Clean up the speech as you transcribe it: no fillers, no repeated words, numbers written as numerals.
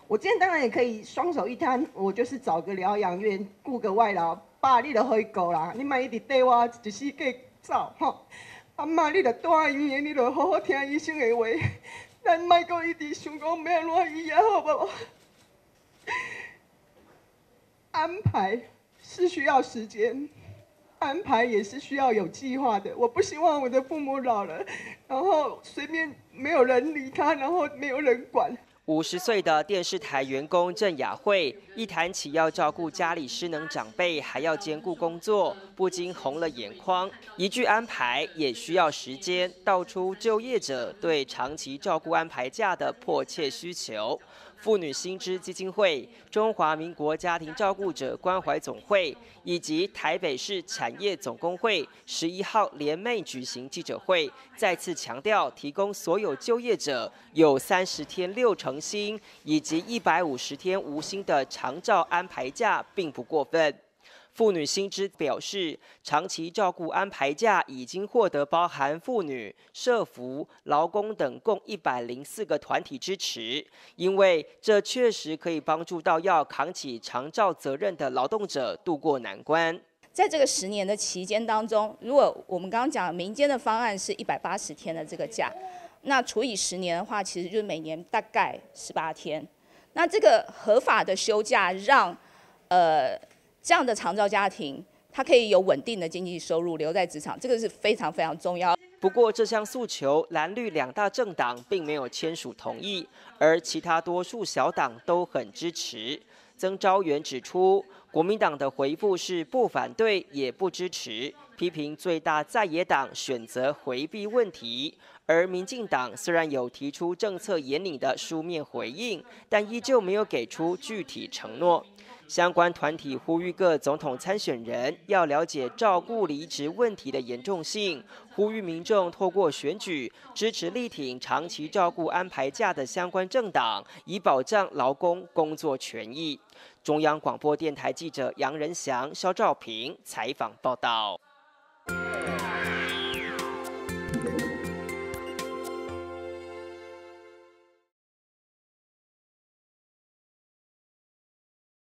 我今天当然也可以双手一摊，我就是找个疗养院，雇个外劳，爸你就可以顾啦，你莫一直缀我一世界走吼。阿嬷你就住在医院，你就好好听医生的话，咱莫阁一直想讲要安怎医啊，好不好？安排是需要时间。安排也是需要有计划的。我不希望我的父母老了，然后随便没有人理他，然后没有人管。 50岁的电视台员工郑雅慧一谈起要照顾家里失能长辈，还要兼顾工作，不禁红了眼眶。一句安排也需要时间，道出就业者对长期照顾安排假的迫切需求。妇女新知基金会、中华民国家庭照顾者关怀总会以及台北市产业总工会11号联袂举行记者会，再次强调提供所有就业者有30天6成薪以及150天无薪的长照安排假，并不过分。妇女新知表示，长期照顾安排假已经获得包含妇女、社福、劳工等共104个团体支持，因为这确实可以帮助到要扛起长照责任的劳动者渡过难关。 在这个10年的期间当中，如果我们刚刚讲民间的方案是180天的这个假，那除以10年的话，其实就是每年大概18天。那这个合法的休假让这样的长照家庭，他可以有稳定的经济收入，留在职场，这个是非常非常重要。 不过，这项诉求蓝绿2大政党并没有签署同意，而其他多数小党都很支持。曾昭元指出，国民党的回复是不反对也不支持，批评最大在野党选择回避问题。而民进党虽然有提出政策研拟的书面回应，但依旧没有给出具体承诺。相关团体呼吁各总统参选人要了解照顾离职问题的严重性，呼吁民众透过选举支持力挺长期照顾安排假的相关政党，以保障劳工工作权益。中央广播电台记者杨仁祥、肖兆平采访报道。